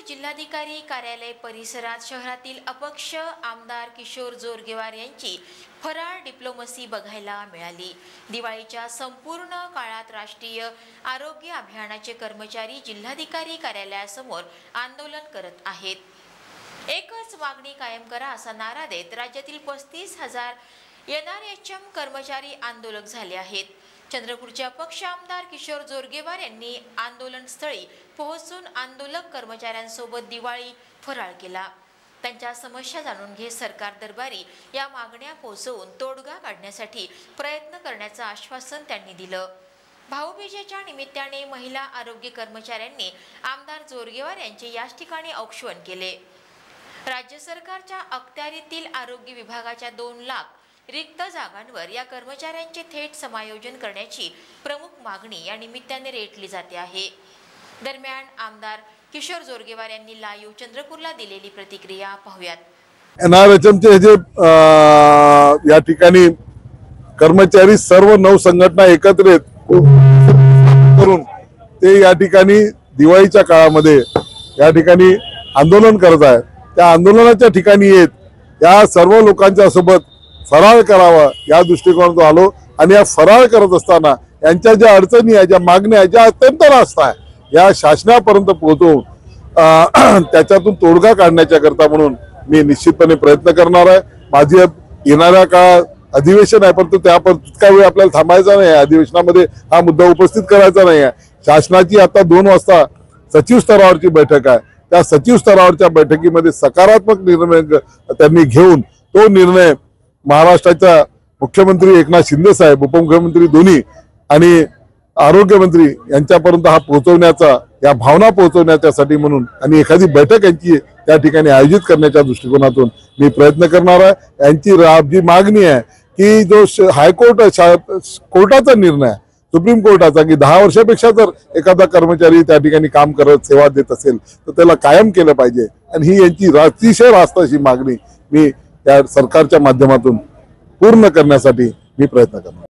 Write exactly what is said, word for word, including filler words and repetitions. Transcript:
जिल्हाधिकारी कार्यालय परिसरात शहरातील अपक्ष आमदार किशोर जोरगेवार यांची फराळ डिप्लोमसी बघायला मिळाली। दिवाळीच्या संपूर्ण काळात राष्ट्रीय आरोग्य अभियानाचे कर्मचारी जिल्हाधिकारी कार्यालयासमोर आंदोलन करत आहेत। एकच मागणी कायम करा असा नारा देत राज्यातील पस्तीस हजार एन आर एच एम कर्मचारी आंदोलक झाले आहेत। चंद्रपूरचे अपक्ष आमदार किशोर जोरगेवार यांनी आंदोलनस्थळी पोहोचून आंदोलक कर्मचाऱ्यांसोबत दिवाळी फराळ केला। त्यांच्या समस्या जाणून घेत सरकार दरबारी या मागण्या पोहोचवून तोडगा काढण्यासाठी प्रयत्न करण्याचं आश्वासन त्यांनी दिलं। भाऊबीजेच्या निमित्ताने महिला आरोग्य कर्मचाऱ्यांनी आमदार जोरगेवार यांचे याच ठिकाणी औक्षण केले। राज्य सरकारच्या अखत्यारीतील आरोग्य विभागाच्या दोन लाख रिक्त जागांवर या कर्मचाऱ्यांचे थेट समायोजन करण्याची प्रमुख मागणी या निमित्ताने रेटली जाते आहे। दरम्यान आमदार किशोर जोरगेवार यांनी लाईव्ह चंद्रपूरला दिलेली प्रतिक्रिया पाहूयात। एन आर एच एम चे जे या ठिकाणी कर्मचारी सर्व नऊ संघटना एकत्रित करून ते या ठिकाणी दिवाळीच्या काळामध्ये या ठिकाणी आंदोलन करत आहेत। त्या आंदोलनाच्या ठिकाणी येत या सर्व लोकांच्या सोबत फराळ करावा या दृष्टिकोनातून आलो आणि या फराळ करत असताना यांच्या ज्या अडचणी आहेत, ज्या मागण्या आहेत, ज्या अत्यंत रास्त आहे या शासनापर्यंत पोहोचवून त्याच्यातून तोडगा काढण्याच्या करता म्हणून मी निश्चितपणे प्रयत्न करणार आहे। माझी येणाऱ्या काळात अधिवेशन आहे, परंतु त्या तितका वेळ आपल्याला थांबायचा नाही आहे। अधिवेशनामध्ये हा मुद्दा उपस्थित करायचा नाही आहे। शासनाची आता दोन वाजता सचिव स्तरावरची बैठक आहे। त्या सचिव स्तरावरच्या बैठकीमध्ये सकारात्मक निर्णय त्यांनी घेऊन तो निर्णय महाराष्ट्राच्या मुख्यमंत्री एकनाथ शिंदे साहेब, उपमुख्यमंत्री दोन्ही आणि आरोग्य मंत्री यांच्यापर्यंत हा पोहोचवण्याचा या भावना पोहोचवण्यासाठी म्हणून आणि एखादी बैठक यांची त्या ठिकाणी आयोजित करण्याच्या दृष्टिकोनातून मी प्रयत्न करणार आहे। यांची जी मागणी आहे की जो हायकोर्ट कोर्टाचा निर्णय आहे, सुप्रीम कोर्टाचा, की दहा वर्षापेक्षा जर एखादा कर्मचारी त्या ठिकाणी काम करत सेवा देत असेल तर त्याला कायम केलं पाहिजे आणि ही यांची अतिशय रास्त अशी मागणी मी या सरकारच्या माध्यमातून पूर्ण करण्यासाठी मी प्रयत्न करणार।